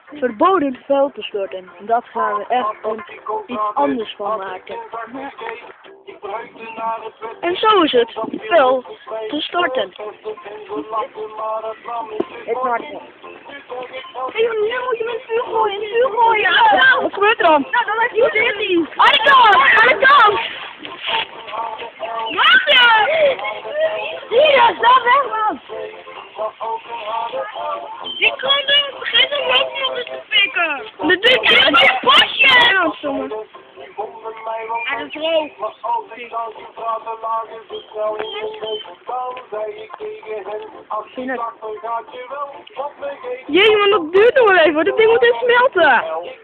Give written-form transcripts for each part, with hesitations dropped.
verboden vuil te storten. Dat gaan we echt iets anders van maken. En zo is het, vuil te storten. Het wordt niet. Hé, nu moet je met vuur gooien, Wat gebeurt er dan? Nou, dan heeft hij zin niet. Aan de kant! Wacht je! Hier, stap weg, man! Ik kon er begin om loopnoten te pikken. Dat doe ik echt bij je pasje! Ja, stomme. Hij is rood. Jee, maar dat duurt nog wel even, hoor. Dat ding moet even smelten.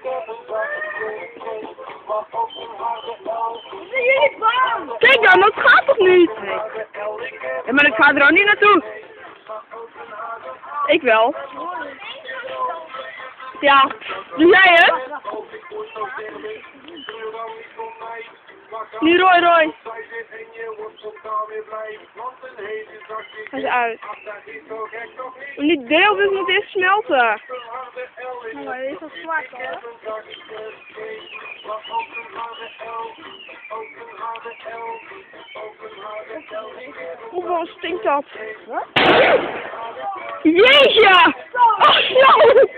Zijn jullie bang? Kijk dan, dat gaat toch niet? Ja, maar ik ga er ook niet naartoe. Ik wel. Ja, doe jij het? Nu Roy. Ga eens uit. Maar die deel dus moet eerst smelten. Maar dit is al zwart, hoor. Hoeveel stinkt dat? Wat? Jeetje! Oh, no!